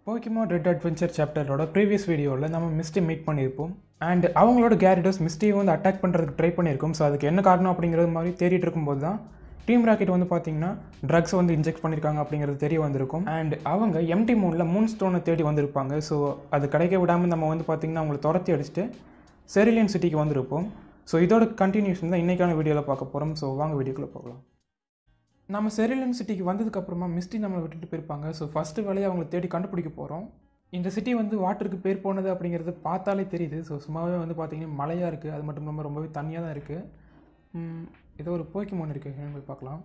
Pokemon red adventure சாப்டரோட previous வீடியோவில் நம்ம மிஸ்டி மீட் பண்ணியிருப்போம் அண்ட் அவங்களோட கேரக்டர்ஸ் மிஸ்டியை வந்து அட்டாக் பண்ணுறதுக்கு ட்ரை பண்ணியிருக்கோம். ஸோ அதுக்கு என்ன காரணம் அப்படிங்கிறது மாதிரி தேடிட்டு இருக்கும்போது தான் டீம் ராக்கெட் வந்து பார்த்தீங்கன்னா ட்ரக்ஸ் வந்து இன்ஜெக்ட் பண்ணியிருக்காங்க அப்படிங்கிறது தெரிய வந்திருக்கும். அண்ட் அவங்க எம்டி மூனில் மூன் ஸ்டோனை தேடி வந்திருப்பாங்க. ஸோ அது கிடைக்க விடாமல் நம்ம வந்து பார்த்திங்கன்னா அவங்களை துரத்தி அடிச்சுட்டு செரிலியன் சிட்டிக்கு வந்திருப்போம். ஸோ இதோட கண்டினியூஷன் தான் இன்றைக்கான வீடியோவில் பார்க்க போகிறோம். ஸோ வாங்க வீடியோக்குள்ளே போகலாம். நம்ம செரிலியன் சிட்டிக்கு வந்ததுக்கப்புறமா மிஸ்டி நம்மளை விட்டுட்டு போயிருப்பாங்க. ஸோ ஃபஸ்ட்டு வேலையை அவங்களை தேடி கண்டுபிடிக்க போகிறோம். இந்த சிட்டி வந்து வாட்டருக்கு பேர் போனது அப்படிங்கிறது பார்த்தாலே தெரியுது. ஸோ சும்மாவே வந்து பார்த்திங்கன்னா மழையாக இருக்குது, அது மட்டும் இல்லாமல் ரொம்பவே தண்ணியாக தான் இருக்குது. ஏதோ ஒரு போக்கிமான் இருக்குது, போய் பார்க்கலாம்.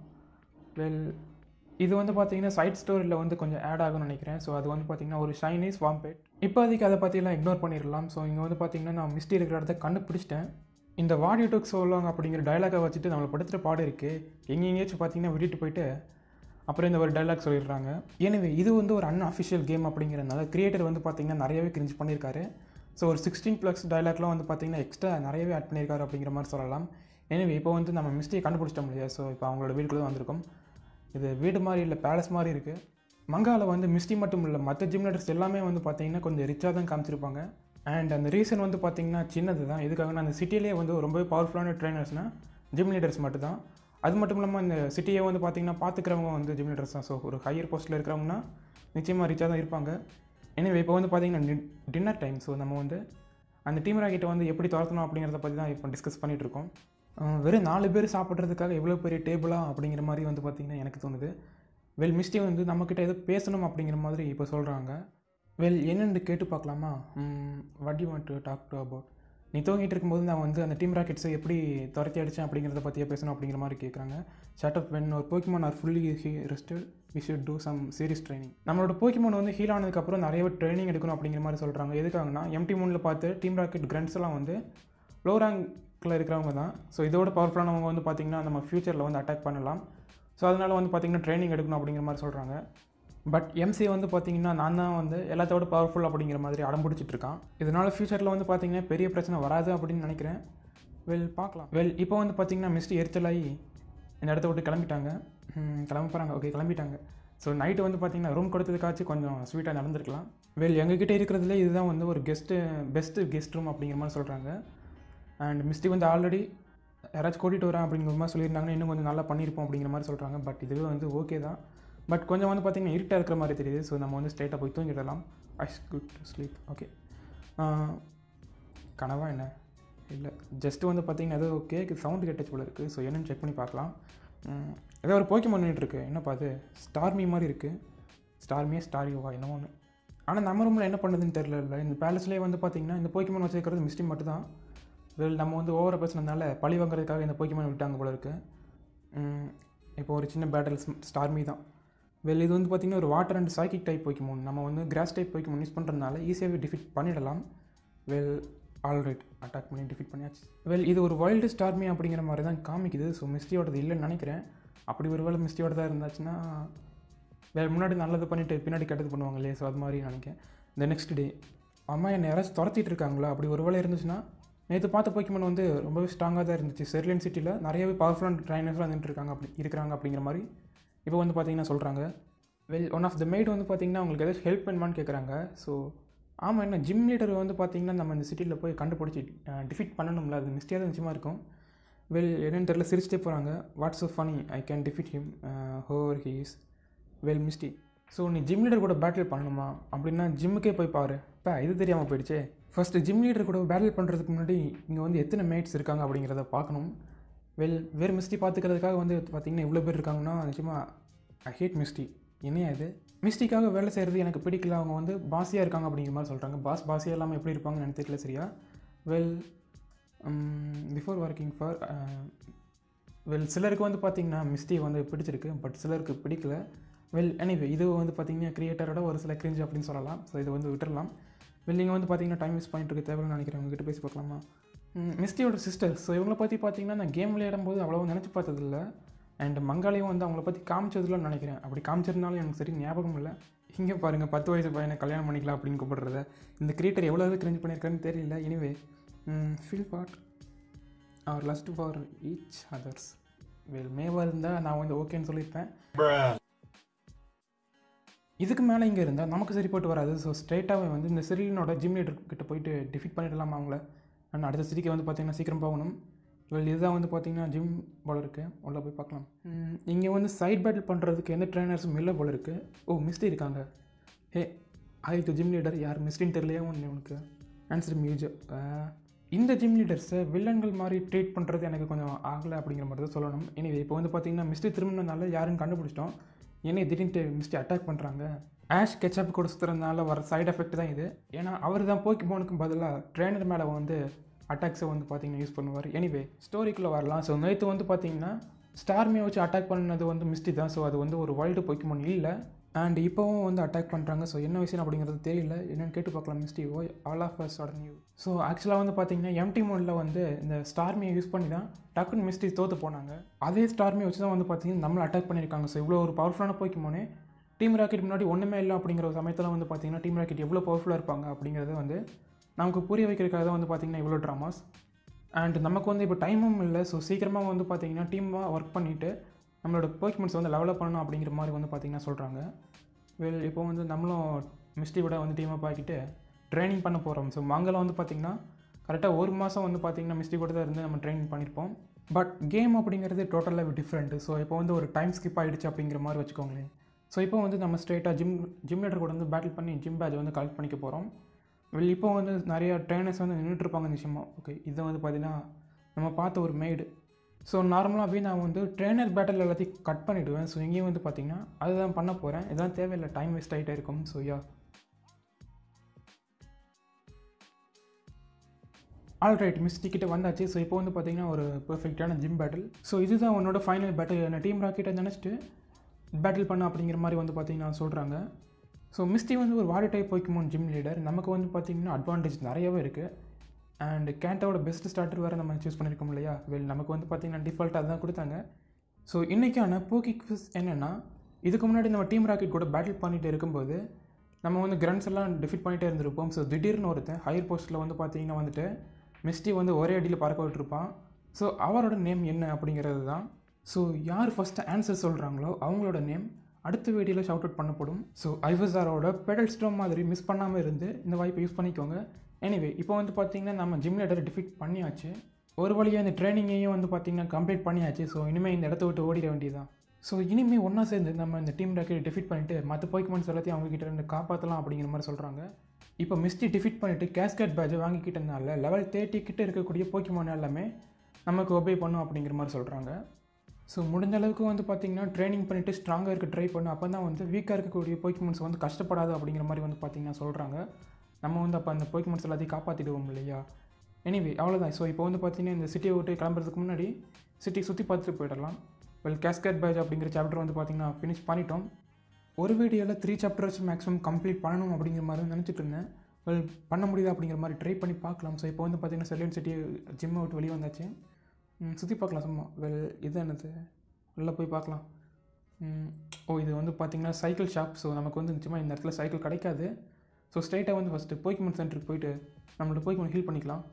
இது வந்து பார்த்திங்கன்னா சைட் ஸ்டோரியில் வந்து கொஞ்சம் ஆட் ஆகும்னு நினைக்கிறேன். ஸோ அது வந்து பார்த்திங்கன்னா ஒரு ஷைனீஸ் வாம்பேட். இப்போதைக்கு அதை பற்றியெல்லாம் இக்னோர் பண்ணிடலாம். ஸோ இங்கே வந்து பார்த்திங்கன்னா நான் மிஸ்டி இருக்கிற இடத்த கண்டுபிடிச்சிட்டேன். இந்த what you took so long அப்படிங்கிற டைலாகை வச்சுட்டு நம்மளை படுத்துகிற பாடு இருக்குது. எங்கேயாச்சும் பார்த்தீங்கன்னா விட்டுட்டு போயிட்டு அப்புறம் இந்த ஒரு டைலாக் சொல்லிடுறாங்க. எனவே இது வந்து ஒரு அன்அஃபிஷியல் கேம் அப்படிங்கிறதுனால கிரியேட்டர் வந்து பார்த்திங்கன்னா நிறையவே கிரிஞ்ச் பண்ணியிருக்காரு. ஸோ ஒரு 16+ டைலாக்லாம் வந்து பார்த்திங்கன்னா எக்ஸ்ட்ரா நிறையவே ஆட் பண்ணியிருக்காரு அப்படிங்கிற மாதிரி சொல்லலாம். எனவே இப்போ வந்து நம்ம மிஸ்டியை கண்டுபிடிச்சிட்டோம் இல்லையா? ஸோ இப்போ அவங்களோட வீட்டுக்குள்ளே வந்திருக்கோம். இது வீடு மாதிரி இல்லை, பேலஸ் மாதிரி இருக்குது. மங்காவில் வந்து மிஸ்டி மட்டும் இல்லை, மற்ற ஜிம் லீடர்ஸ் எல்லாமே வந்து பார்த்திங்கன்னா கொஞ்சம் ரிச்சாக தான் காமிச்சிருப்பாங்க. அண்ட் அந்த ரீசன் வந்து பார்த்திங்கன்னா சின்னது தான். எதுக்காகனா அந்த சிட்டியிலே வந்து ரொம்பவே பவர்ஃபுல்லான ட்ரைனர்ஸ்னால் ஜிம் லீடர்ஸ் மட்டும் தான். அது மட்டும் இல்லாமல் இந்த சிட்டியை வந்து பார்த்திங்கன்னா பார்த்துக்கிறவங்க வந்து ஜிம் லீடர்ஸ் தான். ஸோ ஒரு ஹையர் போஸ்ட்டில் இருக்கிறவங்கன்னா நிச்சயமாக ரிச்சாக தான் இருப்பாங்க. எனவே இப்போ வந்து பார்த்திங்கன்னா டின்னர் டைம். ஸோ நம்ம வந்து அந்த டீம் ராக்கெட்டை வந்து எப்படி துரத்தணும் அப்படிங்கிறத பற்றி தான் இப்போ டிஸ்கஸ் பண்ணிகிட்ருக்கோம். வெறும் 4 பேர் சாப்பிட்றதுக்காக எவ்வளோ பெரிய டேபிளாக அப்படிங்கிற மாதிரி வந்து பார்த்திங்கன்னா எனக்கு தோணுது. மிஸ்டி வந்து நம்மக்கிட்ட எதோ பேசணும் அப்படிங்கிற மாதிரி இப்போ சொல்கிறாங்க. என்னென்னு கேட்டு பார்க்கலாமா? What you want to talk to about? நீ தூங்கிட்டு இருக்கும்போது நான் வந்து அந்த டீம் ராக்கெட்ஸை எப்படி துரத்தி அடித்தேன் அப்படிங்கிறத பற்றியே பேசணும் அப்படிங்கிற மாதிரி கேட்குறாங்க. Shut up, when your Pokemon are fully rested we should do some serious training. நம்மளோட போக்கிமான் வந்து ஹீல் ஆனதுக்கப்புறம் நிறையவே ட்ரைனிங் எடுக்கணும் அப்படிங்கிற மாதிரி சொல்கிறாங்க. எதுக்காகனா எம்டி மூனில் பார்த்து டீம் ராக்கெட் கிரண்ட்ஸ் எல்லாம் வந்து லோ ரேங்கில் இருக்கிறவங்க தான். ஸோ இதோட பவர்ஃபுல்லானவங்க வந்து பார்த்திங்கன்னா நம்ம ஃப்யூச்சரில் வந்து அட்டாக் பண்ணலாம். ஸோ அதனால் வந்து பார்த்திங்கன்னா ட்ரைனிங் எடுக்கணும் அப்படிங்கிற மாதிரி சொல்கிறாங்க. பட் எம்சி வந்து பார்த்திங்கன்னா நான் தான் வந்து எல்லாத்தோட பவர்ஃபுல் அப்படிங்கிற மாதிரி அடம்பிடிச்சிட்டு இருக்கான். இதனால் ஃப்யூச்சரில் வந்து பார்த்திங்கன்னா பெரிய பிரச்சனை வராது அப்படின்னு நினைக்கிறேன். பார்க்கலாம். இப்போ வந்து பார்த்திங்கன்னா மிஸ்டி எரிச்சலாகி இந்த இடத்த விட்டு கிளம்பிட்டாங்க. கிளம்ப போகிறாங்க. ஓகே, கிளம்பிட்டாங்க. ஸோ நைட்டு வந்து பார்த்திங்கன்னா ரூம் கொடுத்ததுக்காச்சும் கொஞ்சம் ஸ்வீட்டாக நடந்திருக்கலாம். எங்ககிட்ட இருக்கிறதுலே இதுதான் வந்து ஒரு பெஸ்ட்டு கெஸ்ட் ரூம் அப்படிங்கிற மாதிரி சொல்கிறாங்க. அண்ட் மிஸ்டி வந்து ஆல்ரெடி யாராச்சும் கூட்டிகிட்டு வரேன் அப்படிங்கிற மாதிரி சொல்லியிருந்தாங்கன்னா இன்னும் கொஞ்சம் நல்லா பண்ணியிருப்போம் அப்படிங்கிற மாதிரி சொல்கிறாங்க. பட் இதுவே வந்து ஓகே தான். பட் கொஞ்சம் வந்து பார்த்திங்கன்னா இருட்டாக இருக்கிற மாதிரி தெரியுது. ஸோ நம்ம வந்து ஸ்ட்ரெயிட்டாக போய் தூங்கிடலாம். It's good to sleep. Okay, கனவா என்ன இல்லை, ஜஸ்ட்டு வந்து பார்த்திங்கன்னா ஏதோ கேக்கு சவுண்டு கேட்டச்சு போல இருக்குது. ஸோ என்னென்னு செக் பண்ணி பார்க்கலாம். ஏதோ ஒரு போக்கிமான் இருக்குது. என்னப்பா அது? ஸ்டார்மி மாதிரி இருக்குது. ஸ்டாரியோவா என்னமோ ஒன்று. ஆனால் நம்ம ரூமில் என்ன பண்ணுதுன்னு தெரியல. இந்த பேலஸ்லேயே வந்து பார்த்திங்கன்னா இந்த போக்கிமான் வச்சுருக்கிறது மிஸ்டி மட்டும் தான். நம்ம வந்து ஓவராக பேசுனதுனால பழி வாங்குறதுக்காக இந்த போக்கிமான் விட்டாங்க போல இருக்குது. இப்போ ஒரு சின்ன பேட்டில் ஸ்டார்மி தான். இது வந்து பார்த்திங்கன்னா ஒரு water and psychic type Pokemon. நம்ம வந்து கிராஸ் டைப் போக்கிமான் யூஸ் பண்ணுறதுனால ஈஸியாகவே டிஃபீட் பண்ணிடலாம். ஆல்ரைட், அட்டாக் பண்ணி டிஃபீட் பண்ணியாச்சு. இது ஒரு வைல்டு ஸ்டார்மி அப்படிங்கிற மாதிரி தான் காமிக்குது. ஸோ மிஸ்டியோடது இல்லைன்னு நினைக்கிறேன். அப்படி ஒரு வேளை மிஸ்டியோட தான் இருந்துச்சுன்னா முன்னாடி நல்லது பண்ணிவிட்டு பின்னாடி கெட்டது பண்ணுவாங்க இல்லையா? ஸோ அது மாதிரி நினைக்கிறேன். இந்த நெக்ஸ்ட் டே அம்மா என்னை யாராச்சும் துரத்திட்டு இருக்காங்களா அப்படி ஒரு வேளை இருந்துச்சுன்னா, நேற்று பார்த்த போக்கிமான் வந்து ரொம்பவே ஸ்ட்ராங்காக தான் இருந்துச்சு. செரிலியன் சிட்டியில் நிறையவே பவர்ஃபுல்லான ட்ரைனர்ஸ்லாம் இருந்துட்டுருக்காங்க அப்படிங்கிற மாதிரி இப்போ வந்து பார்த்திங்கன்னா சொல்கிறாங்க. ஒன் ஆஃப் த மெய்டு வந்து பார்த்திங்கன்னா அவங்களுக்கு ஏதாச்சும் ஹெல்ப் பண்ணுமான்னு கேட்குறாங்க. ஸோ ஆமாம், என்ன ஜிம் லீடர் வந்து பார்த்திங்கன்னா நம்ம இந்த சிட்டியில் போய் கண்டுபிடிச்சி டிஃபீட் பண்ணணும்ல, அது மிஸ்டியாக தான் நிச்சயமாக இருக்கும். என்னென்னு தெரியல, சிரிச்சிட்டே போகிறாங்க. What's so funny, I can defeat him however he is Misty. So நீ ஜிம் லீடர் கூட பேட்டில் பண்ணணுமா அப்படின்னா ஜிம்முக்கே போய் பாரு. இப்போ இது தெரியாமல் போயிடுச்சே. ஃபஸ்ட்டு ஜிம் லீடர் கூட பேட்டில் பண்ணுறதுக்கு முன்னாடி இங்கே வந்து எத்தனை மேட்ஸ் இருக்காங்க அப்படிங்கிறத பார்க்கணும். வேறு மிஸ்டி பார்த்துக்கிறதுக்காக வந்து பார்த்திங்கன்னா இவ்வளோ பேர் இருக்காங்கன்னா நிச்சயமாக ஐ ஹேட் மிஸ்டி. என்னையா இது? மிஸ்டிக்காக வேலை செய்கிறது எனக்கு பிடிக்கல. அவங்க வந்து பாசியாக இருக்காங்க அப்படிங்கிற மாதிரி சொல்கிறாங்க. பாசியாக இல்லாமல் எப்படி இருப்பாங்கன்னு எனக்கு தெரியல சரியா. பிஃபோர் ஒர்க்கிங் ஃபார் சிலருக்கு வந்து பார்த்திங்கன்னா மிஸ்டி வந்து பிடிச்சிருக்கு, பட் சிலருக்கு பிடிக்கல. எனிவே இது வந்து பார்த்திங்கன்னா கிரியேட்டரோட ஒரு சில கிரிஞ்ச் அப்படின்னு சொல்லலாம். ஸோ இதை வந்து விட்டுடலாம். நீங்கள் வந்து பார்த்திங்கன்னா டைம் வேஸ்ட் பண்ணிட்டு தேவைன்னு நினைக்கிறேன். உங்ககிட்ட பேசி பார்க்கலாமா? மிஸ்டியோட சிஸ்டர். ஸோ இவங்களை பற்றி பார்த்திங்கன்னா நான் கேம் விளையாடும்போது அவ்வளோ நினச்சி பார்த்ததில்ல. அண்ட் மங்காலையும் வந்து அவங்கள பற்றி காமிச்சதுலன்னு நினைக்கிறேன். அப்படி காமிச்சிருந்தாலும் எனக்கு சரி ஞாபகம் இல்லை. இங்கே பாருங்கள், 10 வயசு பையனை கல்யாணம் பண்ணிக்கலாம் அப்படின்னு கூப்பிடுறத இந்த கிரியேட்டர் எவ்வளோ கிரிஞ்ச் பண்ணியிருக்காருன்னு தெரியல. Anyway feel part are lust for each others. மேவாக இருந்தால் நான் வந்து ஓகேன்னு சொல்லியிருப்பேன். இதுக்கு மேலே இங்கே இருந்தால் நமக்கு சரிப்பட்டு வராது. ஸோ ஸ்ட்ரெயிட்டாகவே வந்து இந்த செரிலியனோட ஜிம் லீடர் கிட்ட போயிட்டு டிஃபீட் பண்ணிடலாமா அவங்கள. நான் அடுத்த சிட்டிக்கு வந்து பார்த்திங்கன்னா சீக்கிரம் போகணும். இதுதான் வந்து பார்த்திங்கன்னா ஜிம் போல் இருக்குது. உள்ளே போய் பார்க்கலாம். இங்கே வந்து சைட் பேட்டில் பண்ணுறதுக்கு எந்த ட்ரைனர்ஸும் இல்லை போல் இருக்குது. ஓ, மிஸ்டி இருக்காங்க. ஹே, ஆயிட்டு ஜிம் லீடர் யார் மிஸ்டின்னு தெரியலையே உனக்கு. ஆன்சர் மியூஜர். இந்த ஜிம் லீடர்ஸை வில்லன்கள் மாதிரி ட்ரீட் பண்ணுறது எனக்கு கொஞ்சம் ஆகலை அப்படிங்கிற மாதிரி தான் சொல்லணும். எனவே இப்போ வந்து பார்த்திங்கன்னா மிஸ்டி திரும்பினதுனால யாருன்னு கண்டுபிடிச்சிட்டோம். ஏன்னா திடீர்னு மிஸ்டி அட்டாக் பண்ணுறாங்க. ஆஷ் கெச்சப் கூட சுற்றுறதுனால வர சைட் எஃபெக்ட் தான் இது. ஏன்னா அவர் தான் போக்கிமோனுக்கு பதிலாக ட்ரெயினர் மேலே வந்து அட்டாக்ஸை வந்து பார்த்திங்கன்னா யூஸ் பண்ணுவார். எனிவே ஸ்டோரிக்குள்ளே வரலாம். ஸோ நேற்று வந்து பார்த்திங்கன்னா ஸ்டார்மியை வச்சு அட்டாக் பண்ணது வந்து மிஸ்டி தான். ஸோ அது வந்து ஒரு வைல்டு போக்கிமோன் இல்லை. அண்ட் இப்போவும் வந்து அட்டாக் பண்ணுறாங்க. ஸோ என்ன விஷயம் அப்படிங்கிறது தெரியல. என்னென்னு கேட்டு பார்க்கலாம். Misty oh all of us are new. So ஆக்சுவலாக வந்து பார்த்திங்கன்னா எம்டி மோடில் வந்து இந்த ஸ்டார்மியை யூஸ் பண்ணி தான் டக்குன்னு மிஸ்டி தோற்று போனாங்க. அதே ஸ்டார்மியை வச்சு தான் வந்து பார்த்திங்கன்னா நம்மளை அட்டாக் பண்ணியிருக்காங்க. ஸோ இவ்வளோ ஒரு பவர்ஃபுல்லான போக்கிமோனே டீம் ராக்கெட் முன்னாடி ஒன்றுமே இல்லை அப்படிங்கிற ஒரு சமயத்தில் வந்து பார்த்திங்கன்னா டீம் ராக்கெட் எவ்வளோ பவர்ஃபுல்லாக இருப்பாங்க அப்படிங்கிறது வந்து நமக்கு புரிய வைக்கிறதுக்காக தான் வந்து பார்த்திங்கன்னா இவ்வளோ ட்ராமாஸ். அண்ட் நமக்கு வந்து இப்போ டைமும் இல்லை. ஸோ சீக்கிரமாக வந்து பார்த்திங்கன்னா டீமாக ஒர்க் பண்ணிவிட்டு நம்மளோட போக்கிமோன்ஸ் வந்து லெவலப் பண்ணணும் அப்படிங்கிற மாதிரி வந்து பார்த்திங்கன்னா சொல்கிறாங்க. இப்போ வந்து நம்மளும் மிஸ்டியோட வந்து டீமாக ஆக்கிட்டு ட்ரைனிங் பண்ண போகிறோம். ஸோ மங்கலம் வந்து பார்த்திங்கன்னா கரெக்டாக ஒரு மாதம் வந்து பார்த்திங்கன்னா மிஸ்டி கூட தான் இருந்து நம்ம ட்ரைனிங் பண்ணியிருப்போம். பட் கேம் அப்படிங்கிறது டோட்டலாக டிஃப்ரெண்ட்டு. ஸோ இப்போ வந்து ஒரு டைம் ஸ்கிப் ஆகிடுச்சு அப்படிங்கிற மாதிரி வச்சுக்கோங்களேன். ஸோ இப்போ வந்து நம்ம ஸ்ட்ரெயிட்டாக ஜிம் லீடர் கூட வந்து பேட்டில் பண்ணி ஜிம் பேட்ச் வந்து கலெக்ட் பண்ணிக்க போகிறோம். இப்போ வந்து நிறையா ட்ரைனர்ஸ் வந்து நின்றுட்டுருப்பாங்க நிச்சயமாக. ஓகே, இதை வந்து பார்த்திங்கன்னா நம்ம பார்த்த ஒரு மெய்டு. ஸோ நார்மலாகவே நான் வந்து ட்ரெயினர் பேட்டில் எல்லாத்தையும் கட் பண்ணிவிடுவேன். ஸோ இங்கேயும் வந்து பார்த்திங்கன்னா அதுதான் பண்ண போகிறேன். இதெல்லாம் தேவையில்லை, டைம் வேஸ்ட் ஆகிட்டே இருக்கும். ஸோ ஆல்ரைட், மிஸ்டி கிட்ட வந்தாச்சு. ஸோ இப்போ வந்து பார்த்திங்கன்னா ஒரு பெர்ஃபெக்டான ஜிம் பேட்டில். ஸோ இதுதான் உன்னோட ஃபைனல் பேட்டில். என்ன டீம் ராக்கெட்டை நினச்சிட்டு பேட்டில் பண்ண அப்படிங்கிற மாதிரி வந்து பார்த்திங்கன்னா சொல்கிறாங்க. ஸோ மிஸ்டி வந்து ஒரு வாடி டைப் போக்கிமோன் ஜிம் லீடர். நமக்கு வந்து பார்த்திங்கன்னா அட்வான்டேஜ் நிறையவே இருக்குது. அண்ட் கேண்டாவோட பெஸ்ட் ஸ்டார்டர் வேறு நம்ம சூஸ் பண்ணியிருக்கோம் இல்லையா. நமக்கு வந்து பார்த்திங்கன்னா டிஃபால்ட்டாக தான் கொடுத்தாங்க. ஸோ இன்றைக்கான போக்கி குவிஸ் என்னென்னா, இதுக்கு முன்னாடி நம்ம டீம் ராக்கெட் கூட பேட்டில் பண்ணிகிட்டு இருக்கும்போது நம்ம வந்து கிரண்ட்ஸ் எல்லாம் டிஃபீட் பண்ணிகிட்டே இருந்திருப்போம். ஸோ திடீர்னு ஒருத்தன் ஹையர் போஸ்ட்டில் வந்து பார்த்திங்கன்னா வந்துட்டு மிஸ்டி வந்து ஒரே அடியில் பறக்க விட்டுருப்பான். ஸோ அவரோட நேம் என்ன அப்படிங்கிறது தான். ஸோ யார் ஃபஸ்ட்டு ஆன்சர் சொல்கிறாங்களோ அவங்களோட நேம் அடுத்த வீடியோவில் ஷவுட் அவுட் பண்ணப்படும். ஸோ ஐவசாரோட பெடல் ஸ்டோம் மாதிரி மிஸ் பண்ணாமல் இருந்து இந்த வாய்ப்பை யூஸ் பண்ணிக்கோங்க. எனிவே இப்போ வந்து பார்த்திங்கன்னா நம்ம ஜிம் லீடரை டிஃபீட் பண்ணியாச்சு. ஒரு வழியாக இந்த ட்ரைனிங்கையும் வந்து பார்த்திங்கன்னா கம்ப்ளீட் பண்ணியாச்சு. ஸோ இனிமேல் இந்த இடத்த விட்டு ஓடிட வேண்டியதான். ஸோ இனிமேல் ஒன்றா சேர்ந்து நம்ம இந்த டீம் ராக்கெட் டிஃபீட் பண்ணிவிட்டு மற்ற போக்கிமோன்ஸ் எல்லாத்தையும் அவங்ககிட்ட இருந்து காப்பாற்றலாம் அப்படிங்கிற மாதிரி சொல்கிறாங்க. இப்போ மிஸ்டி டிஃபீட் பண்ணிவிட்டு கேஸ்கேட் பேட்சை வாங்கிக்கிட்டதுனால லெவல் 30 கிட்ட இருக்கக்கூடிய போக்கிமோன் எல்லாமே நமக்கு ஒபே பண்ணும் அப்படிங்கிற மாதிரி சொல்கிறாங்க. ஸோ முடிஞ்ச அளவுக்கு வந்து பார்த்திங்கன்னா ட்ரைனிங் பண்ணிவிட்டு ஸ்ட்ராங்காக இருக்க ட்ரை பண்ணு. அப்போ தான் வந்து வீக்காக இருக்கக்கூடிய போக்கிமோன்ஸ் வந்து கஷ்டப்படாது அப்படிங்கிற மாதிரி வந்து பார்த்திங்கன்னா சொல்கிறாங்க. நம்ம வந்து அப்போ அந்த போக்கிமோன்ஸ் எல்லாத்தையும் காப்பாற்றிடுவோம் இல்லையா. எனிவே அவ்வளோதான். ஸோ இப்போ வந்து பார்த்திங்கன்னா இந்த சிட்டியை விட்டு கிளம்புறதுக்கு முன்னாடி சிட்டி சுற்றி பார்த்துட்டு போயிடலாம். கேஸ்கேட் பேட்ச் அப்படிங்கிற சாப்டர் வந்து பார்த்திங்கன்னா ஃபினிஷ் பண்ணிட்டோம். ஒரு வீடியோவில் 3 சாப்டர்ஸ் மேக்ஸிமம் கம்ப்ளீட் பண்ணணும் அப்படிங்கிற மாதிரி நினச்சிட்டு இருந்தேன். பண்ண முடியுது அப்படிங்கிற மாதிரி ட்ரை பண்ணி பார்க்கலாம். ஸோ இப்போ வந்து பார்த்திங்கன்னா செல்லியன் சிட்டி ஜிம்மை விட்டு வெளியே வந்தாச்சு. சுற்றி பார்க்கலாம் சும்மா. இது என்னது, உள்ளே போய் பார்க்கலாம். இது வந்து பார்த்திங்கன்னா சைக்கிள் ஷாப். ஸோ நமக்கு வந்து நிச்சயமாக இந்த இடத்துல சைக்கிள் கிடைக்காது. ஸோ ஸ்ட்ரைட்டாக வந்து ஃபஸ்ட்டு போக்கிமோன் சென்டருக்கு போயிட்டு நம்மளோட போக்கிமோன் ஹீல் பண்ணிக்கலாம்.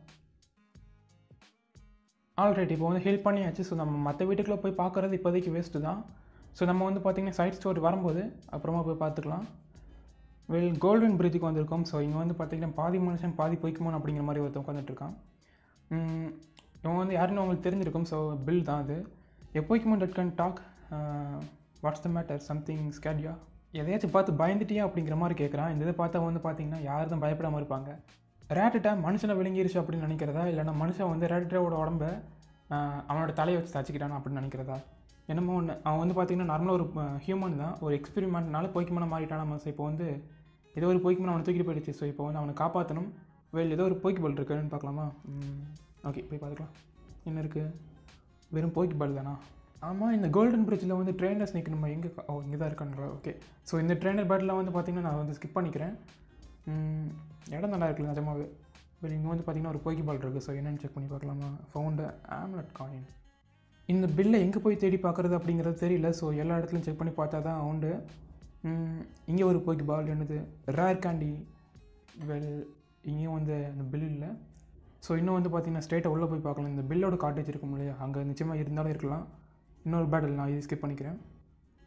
ஆல்ரைட், இப்போ வந்து ஹீல் பண்ணியாச்சு. ஸோ நம்ம மற்ற வீட்டுக்குள்ளே போய் பார்க்குறது இப்போதைக்கு வேஸ்ட்டு தான். ஸோ நம்ம வந்து பார்த்திங்கன்னா சைட் ஸ்டோரி வரும்போது அப்புறமா போய் பார்த்துக்கலாம். கோல்டன் பிரிட்ஜுக்கு வந்திருக்கோம். ஸோ இங்கே வந்து பார்த்திங்கன்னா பாதி மனுஷன் பாதி போக்கிமோன் அப்படிங்கிற மாதிரி ஒருத்தன் உட்காந்துட்ருக்கான். இவங்க வந்து யாருன்னு அவங்களுக்கு தெரிஞ்சிருக்கும். ஸோ பில் தான் அது. Pokemon that can talk, what's the matter, something scared ya, எதையாச்சும் பார்த்து பயந்துட்டியா அப்படிங்கிற மாதிரி கேட்குறான். இந்த இதை பார்த்தா வந்து பார்த்திங்கன்னா யார் தான் பயப்படாமல் இருப்பாங்க. ரேட்டட்டா மனுஷனை விழுங்கிருச்சு அப்படின்னு நினைக்கிறதா, இல்லைனா மனுஷன் வந்து ரேட்டட்டோட உடம்ப அவனோட தலையை வச்சு தச்சுக்கிட்டானா அப்படின்னு நினைக்கிறதா, என்னமோ ஒன்று. அவன் வந்து பார்த்திங்கன்னா நார்மலாக ஒரு ஹியூமன் தான். ஒரு எக்ஸ்பெரிமெண்ட்னால போக்கிமோனை மாறிட்டான மனசு. இப்போ வந்து ஏதோ ஒரு போக்கிமோன் அவனை தூக்கிட்டு போயிடுச்சு. ஸோ இப்போ வந்து அவனை காப்பாற்றணும். ஏதோ ஒரு போக்கிபால் இருக்குன்னு பார்க்கலாமா? ஓகே, போய் பார்த்துக்கலாம். என்ன இருக்குது, வெறும் போக்கிபால் தானா? ஆமாம், இந்த கோல்டன் பிரிட்ஜில் வந்து ட்ரெயினர்ஸ் நிற்கணுமா? எங்கே? இங்கே தான் இருக்காங்களா? ஓகே. ஸோ இந்த ட்ரெயினர் பேட்டில் வந்து பார்த்திங்கன்னா நான் வந்து ஸ்கிப் பண்ணிக்கிறேன். இடம் நல்லா இருக்குல்ல நிஜமாவே. இங்கே வந்து பார்த்திங்கன்னா ஒரு போக்கிபால் இருக்குது. ஸோ என்னென்னு செக் பண்ணி பார்க்கலாமா? Found amulet coin. இந்த பில்லை எங்கே போய் தேடி பார்க்குறது அப்படிங்கிறது தெரியல. ஸோ எல்லா இடத்துலையும் செக் பண்ணி பார்த்தா தான் உண்டு. இங்கே ஒரு போக்கிபால் என்னது ரேர் கேண்டி. இங்கேயும் வந்து அந்த பில் இல்லை. ஸோ இன்னும் வந்து பார்த்திங்கன்னா ஸ்ட்ரெயிட்டாக உள்ளே போய் பார்க்கலாம். இந்த பில்லோட காட்டேஜ் இருக்கும் இல்லையா, அங்கே நிச்சயமாக இருந்தாலும் இருக்கலாம். இன்னொரு பேட்டில் நான் இது ஸ்கிப் பண்ணிக்கிறேன்.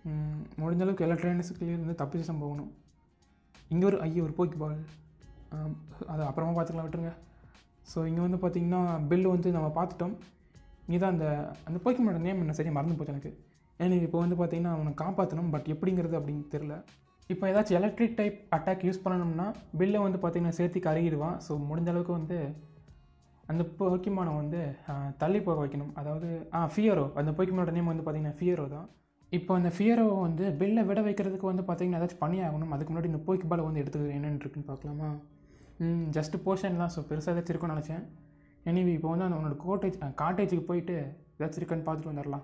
முடிஞ்ச அளவுக்கு எல்லா ட்ரெயின்ஸுக்குள்ளேயும் இருந்து தப்பிச்சு நம்ம போகணும். இங்கே ஒரு போக்கி பால், அது அப்புறமா பார்த்துக்கலாம், விட்டுருங்க. ஸோ இங்கே வந்து பார்த்திங்கன்னா பில்லு வந்து நம்ம பார்த்துட்டோம். இங்கே தான் அந்த போக்கிமோட நேம் என்ன சரியாக மறந்து போச்சு எனக்கு. ஏன்னா இப்போ வந்து பார்த்திங்கன்னா அவனை காப்பாற்றணும், பட் எப்படிங்கிறது அப்படின்னு தெரில. இப்போ ஏதாச்சும் எலக்ட்ரிக் டைப் அட்டாக் யூஸ் பண்ணணும்னா பில்லை வந்து பார்த்திங்கன்னா சேர்த்து கருகிடுவான். ஸோ முடிஞ்ச அளவுக்கு வந்து அந்த போக்கிமானை வந்து தள்ளி போக வைக்கணும். அதாவது ஃபியரோ, அந்த போக்கிமானோட நேம் வந்து பார்த்திங்கன்னா ஃபியரோ தான். இப்போ அந்த ஃபியரோவை வந்து பில்லை விட வைக்கிறதுக்கு வந்து பார்த்திங்கன்னா ஏதாச்சும் பண்ணி ஆகணும். அதுக்கு முன்னாடி இந்த போக்கி பாலை வந்து எடுத்துக்கிறது என்னென்னு இருக்குன்னு பார்க்கலாமா? ஜஸ்ட்டு போர்ஷன் தான். ஸோ பெருசாக ஏதாச்சும் இருக்குன்னு நினச்சேன். எனிவே இப்போ வந்து அவனோட காட்டேஜுக்கு போயிட்டு ஏதாச்சும் இருக்கான்னு பார்த்துட்டு வந்துடலாம்.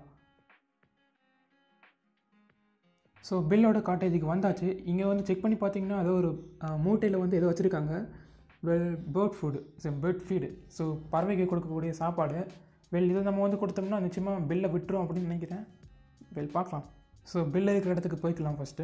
ஸோ பில்லோட காட்டேஜுக்கு வந்தாச்சு. இங்கே வந்து செக் பண்ணி பார்த்தீங்கன்னா ஏதோ ஒரு மூட்டையில் வந்து ஏதோ வச்சுருக்காங்க. Bird feed. ஸோ பறவைக்கு கொடுக்கக்கூடிய சாப்பாடு. இதை நம்ம வந்து கொடுத்தோம்னா நிச்சயமாக பில்லை விட்டுரும் அப்படின்னு நினைக்கிறேன். பார்க்கலாம். ஸோ பில் இருக்கிற இடத்துக்கு போய்க்கலாம் ஃபஸ்ட்டு.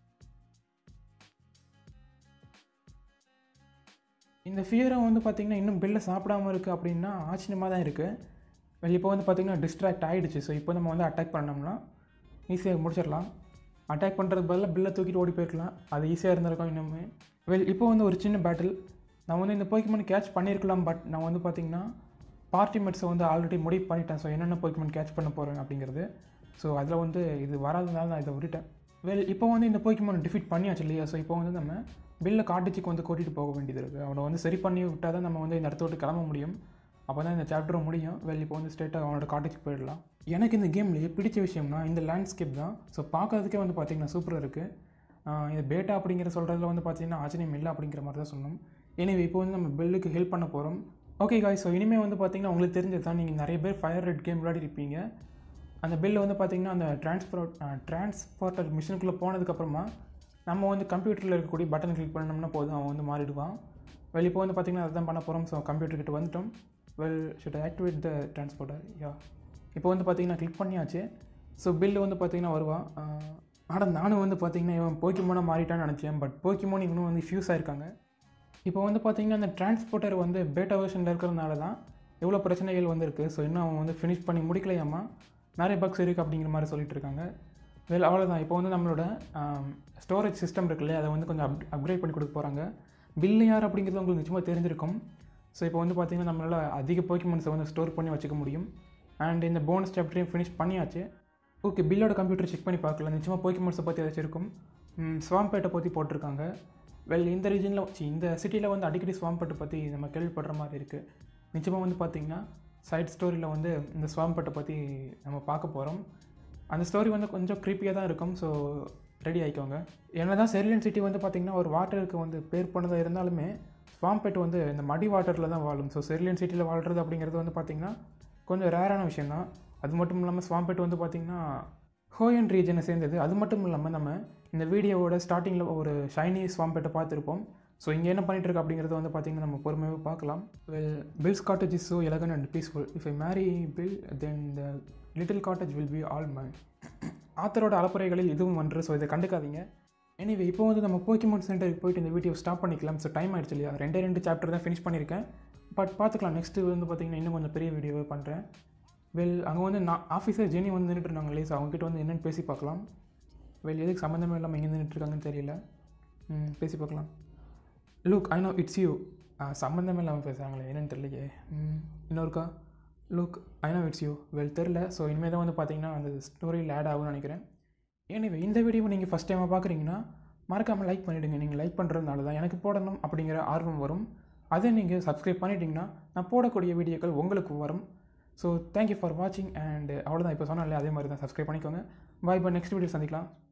இந்த ஃபியரை வந்து பார்த்திங்கன்னா இன்னும் பில்லை சாப்பிடாமல் இருக்குது அப்படின்னா ஆச்சரியமாக தான் இருக்குது. இப்போ வந்து பார்த்திங்கன்னா டிஸ்ட்ராக்ட் ஆகிடுச்சு. ஸோ இப்போ நம்ம வந்து அட்டாக் பண்ணோம்னா ஈஸியாக முடிச்சிடலாம். அட்டாக் பண்ணுறதுக்கு பதிலாக பில்லை தூக்கிட்டு ஓடி போயிருக்கலாம். அது ஈஸியாக இருந்திருக்கும் இன்னுமே. இப்போ வந்து ஒரு சின்ன பேட்டில். நான் வந்து இந்த போக்கிமான் கேட்ச் பண்ணியிருக்கலாம். பட் நான் வந்து பார்த்திங்கன்னா பார்ட்டிமேட்ஸை வந்து ஆல்ரெடி முடிவு பண்ணிட்டேன். ஸோ என்னென்ன போக்கிமான் கேட்ச் பண்ண போகிறேன் அப்படிங்கிறது. ஸோ அதில் வந்து இது வராதனால நான் இதை விட்டுட்டேன். இப்போ வந்து இந்த போக்கிமான் டிஃபீட் பண்ணியாச்சு இல்லையா? ஸோ இப்போ வந்து நம்ம பில்லை காட்டேஜுக்கு வந்து கூட்டிகிட்டு போக வேண்டியது இருக்குது. அவனை வந்து சரி பண்ணி விட்டால் தான் நம்ம வந்து இந்த இடத்த விட்டு கிளம்ப முடியும். அப்போ தான் இந்த சாப்டரும் முடியும். இப்போ வந்து ஸ்ட்ரெயிட்டாக அவனோட காட்டேஜுக்கு போயிடலாம். எனக்கு இந்த கேம்லேயே பிடிச்ச விஷயம்னா இந்த லேண்ட்ஸ்கேப் தான். ஸோ பார்க்கறதுக்கே வந்து பார்த்திங்கன்னா சூப்பராக இருக்குது. இது பேட்டா அப்படிங்கிற சொல்கிறதுல வந்து பார்த்திங்கன்னா ஆச்சரியம் இல்லை அப்படிங்கிற மாதிரி தான் சொல்லணும். எனவே இப்போ வந்து நம்ம பில்லுக்கு ஹெல்ப் பண்ண போகிறோம். ஓகே காய்ஸ், ஸோ இனிமேல் வந்து பார்த்திங்கன்னா உங்களுக்கு தெரிஞ்சது தான். நீங்கள் நிறைய பேர் ஃபயர் ரெட் கேம் விளையாடி இருப்பீங்க. அந்த பில்லை வந்து பார்த்திங்கன்னா அந்த டிரான்ஸ்போர்ட்டர் மிஷினுக்குள்ளே போனதுக்கப்புறமா நம்ம வந்து கம்ப்யூட்டரில் இருக்கக்கூடிய பட்டன் கிளிக் பண்ணோம்னா போதும், அவன் வந்து மாறிடுவான். இப்போ வந்து பார்த்திங்கன்னா அதை தான் பண்ண போகிறோம். ஸோ கம்ப்யூட்டர்கிட்ட வந்துட்டோம். Should activate the transporter. இப்போ வந்து பார்த்திங்கன்னா கிளிக் பண்ணியாச்சு. ஸோ பில்லு வந்து பார்த்திங்கன்னா வருவான். ஆனால் நானும் வந்து பார்த்திங்கன்னா இவன் போக்கிமோனாக மாறிட்டான்னு நினச்சேன். பட் போக்கிமோன் இன்னும் வந்து ஃபியூஸ் ஆகிருக்காங்க. இப்போ வந்து பார்த்திங்கன்னா அந்த டிரான்ஸ்போர்ட்டர் வந்து பேட்டா வெர்ஷனில் இருக்கிறதுனால தான் எவ்வளோ பிரச்சனைகள் வந்துருக்கு. ஸோ இன்னும் அவன் வந்து ஃபினிஷ் பண்ணி முடிக்கலையாமா, நிறைய பக்ஸ் இருக்குது அப்படிங்கிற மாதிரி சொல்லிட்டு இருக்காங்க. அவ்வளோதான். இப்போ வந்து நம்மளோட ஸ்டோரேஜ் சிஸ்டம் இருக்குல்ல, அதை வந்து கொஞ்சம் அப்கிரேட் பண்ணி கொடுக்க போகிறாங்க. பில்லு யார் அப்படிங்கிறது உங்களுக்கு நிச்சயமாக தெரிஞ்சிருக்கும். ஸோ இப்போ வந்து பார்த்திங்கன்னா நம்மளால் அதிக போக்கிமான்ஸை வந்து ஸ்டோர் பண்ணி வச்சுக்க முடியும். அண்ட் இந்த போனஸ் சாப்டரையும் ஃபினிஷ் பண்ணியாச்சு. ஓகே, பில்லோட கம்ப்யூட்டர் செக் பண்ணி பார்க்கலாம். நிச்சயமாக போக்கிமான்ஸை பற்றி ஏதாச்சும் இருக்கும். ஸ்வாம்பேட்டை பற்றி போட்டிருக்காங்க. இந்த ரீஜனில் இந்த சிட்டியில் வந்து அடிக்கடி ஸ்வாம்பேட்டை பற்றி நம்ம கேள்விப்படுற மாதிரி இருக்குது. நிச்சயமாக வந்து பார்த்திங்கன்னா சைட் ஸ்டோரியில் வந்து இந்த ஸ்வாம்பேட்டை பற்றி நம்ம பார்க்க போகிறோம். அந்த ஸ்டோரி வந்து கொஞ்சம் க்ரீப்பியாக தான் இருக்கும். ஸோ ரெடி ஆகிக்கோங்க. என்ன தான் செருலியன் சிட்டி வந்து பார்த்திங்கன்னா ஒரு வாட்டருக்கு வந்து பேர் பண்ணதாக இருந்தாலுமே ஸ்வாம்பேட் வந்து இந்த மடி வாட்டரில் தான் வாழும். ஸோ செருலியன் சிட்டியில் வாழ்கிறது அப்படிங்கிறது வந்து பார்த்திங்கன்னா கொஞ்சம் ரேரான விஷயம் தான். அது மட்டும் இல்லாமல் ஸ்வாம்பேட் வந்து பார்த்திங்கன்னா ஹோயன் ரீஜனை சேர்ந்தது. அது மட்டும் இல்லாமல் நம்ம இந்த வீடியோவோட ஸ்டார்டிங்கில் ஒரு ஷைனி ஸ்வாம்பேட்டை பார்த்துருப்போம். ஸோ இங்கே என்ன பண்ணிகிட்டு இருக்கு அப்படிங்கிறது வந்து பார்த்திங்கன்னா நம்ம பொறுமையாக பார்க்கலாம். Bill's cottage is so elegant and peaceful. If I marry Bill then the little cottage will be all mine. ஆத்தரோட அலப்புறைகளில் இதுவும் ஒன்று. ஸோ இதை கண்டுக்காதீங்க. எனிவே இப்போ வந்து நம்ம போக்கிமான் சென்டருக்கு போயிட்டு இந்த வீடியோ ஸ்டாப் பண்ணிக்கலாம். ஸோ டைம் ஆகிடுச்சு இல்லையா? 2 சாப்டர் தான் ஃபினிஷ் பண்ணியிருக்கேன். பட் பார்த்துக்கலாம். நெக்ஸ்ட்டு வந்து பார்த்திங்கன்னா இன்னும் கொஞ்சம் பெரிய வீடியோவே பண்ணுறேன். அங்கே வந்து நான் ஆஃபீஸர் ஜெனி வந்து நின்றுட்டு இருந்தாங்க இல்லையா? ஸோ அவங்ககிட்ட வந்து என்னென்னு பேசி பார்க்கலாம். எதுக்கு சம்மந்தமே இல்லாமல் எங்கே நின்றுட்டுருக்காங்கன்னு தெரியல. பேசி பார்க்கலாம். Look, I know it's you. சம்மந்தமே இல்லாமல் பேசுகிறாங்களே, என்னென்னு தெரியலையே. இன்னொருக்கா, look, I know it's you. தெரில. ஸோ இனிமேல் தான் வந்து பார்த்திங்கன்னா அந்த ஸ்டோரியில் ஆட் ஆகும்னு நினைக்கிறேன். எனவே இந்த வீடியோவை நீங்கள் ஃபஸ்ட் டைமாக பார்க்குறீங்கன்னா மறக்காமல் லைக் பண்ணிவிடுங்க. நீங்கள் லைக் பண்ணுறதுனால தான் எனக்கு போடணும் அப்படிங்கிற ஆர்வம் வரும். அதை நீங்கள் சப்ஸ்கிரைப் பண்ணிட்டீங்கன்னா நான் போடக்கூடிய வீடியோக்கள் உங்களுக்கு வரும். ஸோ தேங்க்யூ ஃபார் வாட்சிங். அண்ட் அவ்வளோதான். இப்போ சொன்னாலே அதே மாதிரி தான், சப்ஸ்கிரைப் பண்ணிக்கோங்க. பாய். நெக்ஸ்ட் வீடியோ சந்திக்கலாம்.